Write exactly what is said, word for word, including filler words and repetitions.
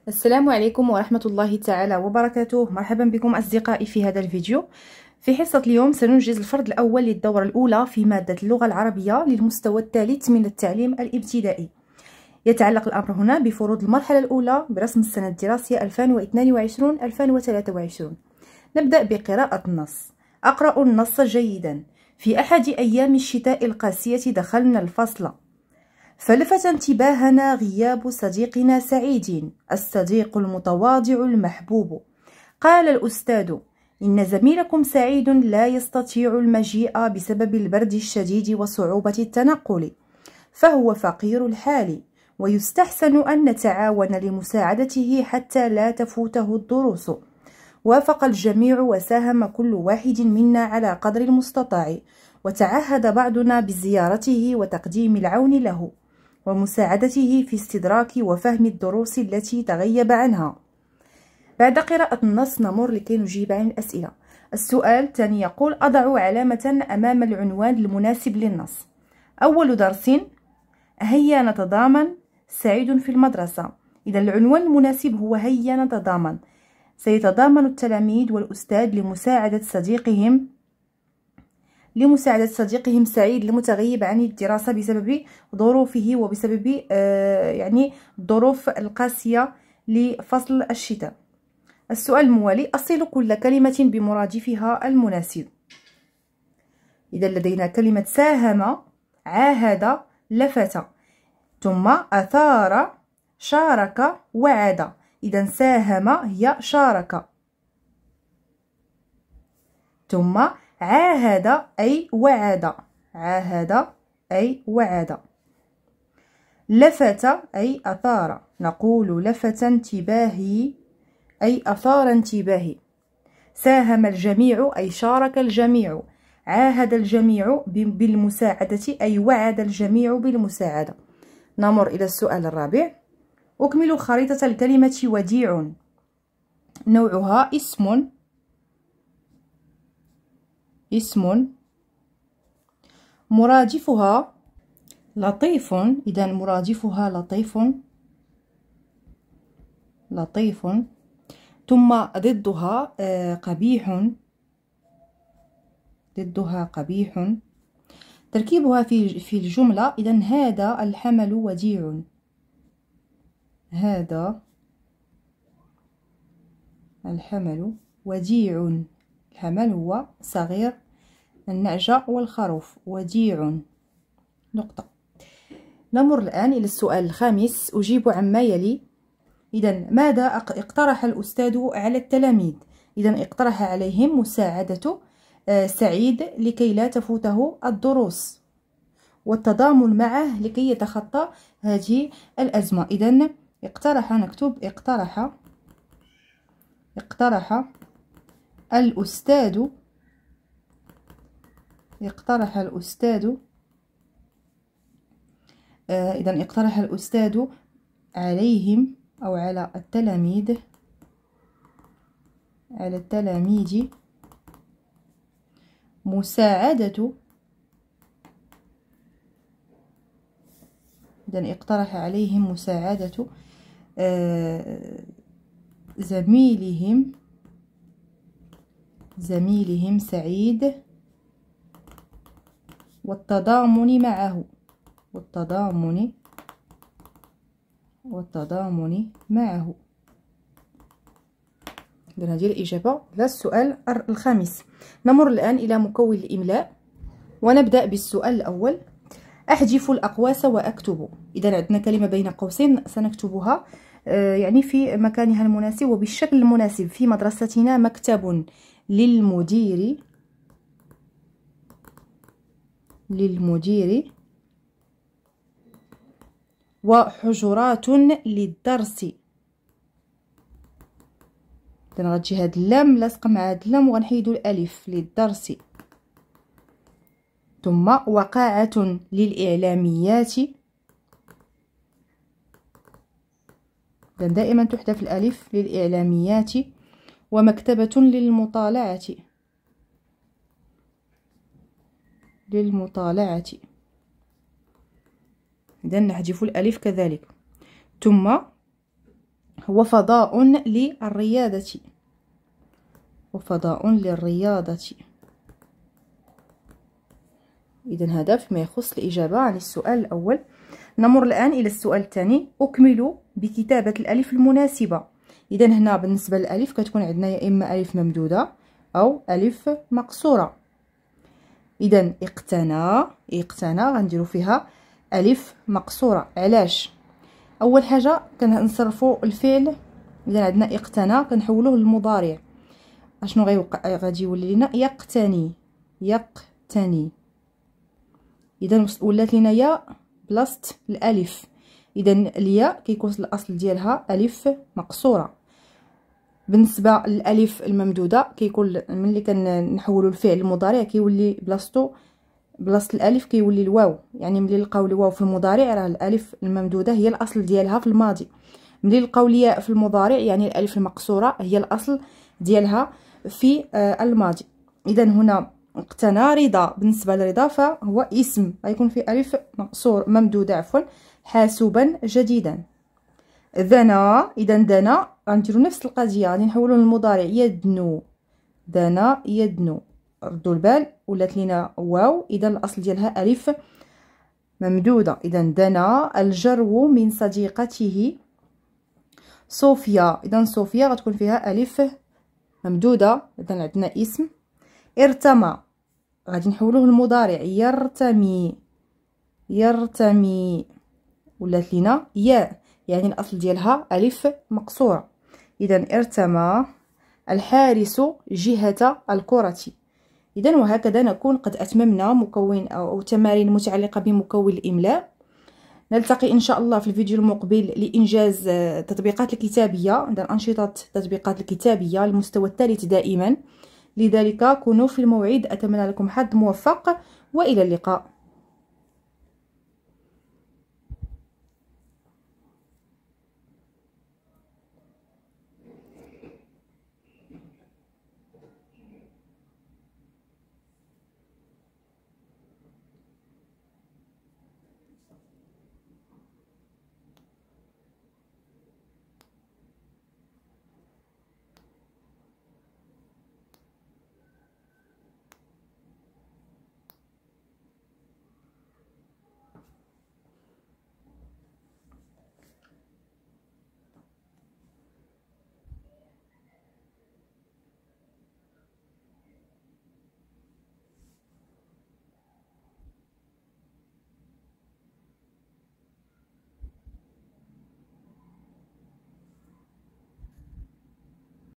السلام عليكم ورحمة الله تعالى وبركاته. مرحبا بكم أصدقائي في هذا الفيديو. في حصة اليوم سننجز الفرد الأول للدورة الأولى في مادة اللغة العربية للمستوى الثالث من التعليم الابتدائي. يتعلق الأمر هنا بفروض المرحلة الأولى برسم السنة الدراسية ألفين واثنين وعشرين ألفين وثلاثة وعشرين. نبدأ بقراءة النص. أقرأ النص جيدا. في أحد أيام الشتاء القاسية دخلنا الفصل، فلفت انتباهنا غياب صديقنا سعيد، الصديق المتواضع المحبوب. قال الأستاذ: إن زميلكم سعيد لا يستطيع المجيء بسبب البرد الشديد وصعوبة التنقل، فهو فقير الحال، ويستحسن أن نتعاون لمساعدته حتى لا تفوته الدروس. وافق الجميع وساهم كل واحد منا على قدر المستطاع، وتعهد بعضنا بزيارته وتقديم العون له ومساعدته في استدراك وفهم الدروس التي تغيب عنها. بعد قراءة النص نمر لكي نجيب عن الأسئلة. السؤال الثاني يقول: أضع علامة أمام العنوان المناسب للنص. أول درس: هيا نتضامن، سعيد في المدرسة. إذا العنوان المناسب هو هيا نتضامن. سيتضامن التلاميذ والأستاذ لمساعدة صديقهم لمساعدة صديقهم سعيد المتغيب عن الدراسة بسبب ظروفه وبسبب آه يعني الظروف القاسية لفصل الشتاء. السؤال الموالي: أصل كل كلمة بمرادفها المناسب. إذا لدينا كلمة ساهم، عاهد، لفت، ثم أثار، شارك، وعد. إذا ساهم هي شارك، ثم عاهد أي وعد، عاهد أي وعد. لفت أي أثار، نقول لفت انتباهي أي أثار انتباهي. ساهم الجميع أي شارك الجميع. عاهد الجميع بالمساعدة أي وعد الجميع بالمساعدة. نمر إلى السؤال الرابع. أكمل خريطة الكلمة وديع. نوعها اسم، اسم. مرادفها لطيف، إذا مرادفها لطيف، لطيف. ثم ضدها قبيح، ضدها قبيح. تركيبها في في الجملة: إذا هذا الحمل وديع، هذا الحمل وديع. الحمل هو صغير النعجة والخروف، وديع. نقطة. نمر الآن إلى السؤال الخامس. أجيب عما يلي. إذا ماذا اقترح الأستاذ على التلاميذ؟ إذا اقترح عليهم مساعدة سعيد لكي لا تفوته الدروس، والتضامن معه لكي يتخطى هذه الأزمة. إذا اقترح، نكتب اقترح اقترح الأستاذ اقترح الأستاذ آه إذا اقترح الأستاذ عليهم أو على التلاميذ على التلاميذ مساعدة إذا اقترح عليهم مساعدة آه زميلهم زميلهم سعيد والتضامن معه والتضامن والتضامن معه. إذا هذه الإجابة للسؤال الخامس. نمر الآن إلى مكون الإملاء، ونبدأ بالسؤال الأول. أحذف الأقواس وأكتب. إذا عندنا كلمة بين قوسين سنكتبها آه يعني في مكانها المناسب وبالشكل المناسب. في مدرستنا مكتب للمدير للمدير وحجرات للدرس. غتجي هاد اللام لاصقه مع هاد اللام وغنحيدو الالف للدرس. ثم وقاعة للإعلاميات. دائما تحذف الالف للإعلاميات. ومكتبة للمطالعة للمطالعة. إذا نحذف الألف كذلك. ثم هو فضاء للرياضة، وفضاء للرياضة. إذن هذا فيما يخص الإجابة عن السؤال الأول. نمر الآن إلى السؤال الثاني. أكمل بكتابة الألف المناسبة. إذن هنا بالنسبة للألف كتكون عندنا يا إما ألف ممدودة أو ألف مقصورة. إذن اقتنى، اقتنى غنديرو فيها ألف مقصورة. علاش؟ أول حاجة كنصرفو الفعل. إذا عندنا اقتنى كنحولوه للمضارع. اشنو غيوقع؟ غادي يولي لنا يقتني، يقتني. اذا ولات لينا يا بلاصه الالف. اذا الياء كيكون الاصل ديالها الف مقصوره. بالنسبه للالف الممدوده كيكون ملي كنحولوا الفعل المضارع كيولي بلاصتو بلاصه الالف كيولي الواو. يعني ملي نلقاو الواو في المضارع راه الالف الممدوده هي الاصل ديالها في الماضي. ملي نلقاو الياء في المضارع يعني الالف المقصوره هي الاصل ديالها في الماضي. اذا هنا اقتنى رضا. بالنسبه لرضا فهو اسم غيكون فيه الف مقصور ممدوده عفوا حاسوبا جديدا. دنا، اذا دنا غنديروا نفس القضيه، غادي نحولوا للمضارع يدنو، دنا يدنو. ردوا البال ولات لينا واو، اذا الاصل ديالها الف ممدوده. اذا دنا الجرو من صديقته صوفيا. اذا صوفيا غتكون فيها الف ممدوده. اذا عندنا اسم. ارتمى غادي نحولوه للمضارع يرتمي، يرتمي. ولات لينا ياء يعني الاصل ديالها الف مقصوره. اذا ارتمى الحارس جهه الكره. اذا وهكذا نكون قد اتممنا مكون او تمارين متعلقه بمكون الاملاء. نلتقي ان شاء الله في الفيديو المقبل لانجاز تطبيقات الكتابيه، انشطه التطبيقات الكتابيه للمستوى الثالث دائما. لذلك كونوا في الموعد. اتمنى لكم حظ موفق والى اللقاء.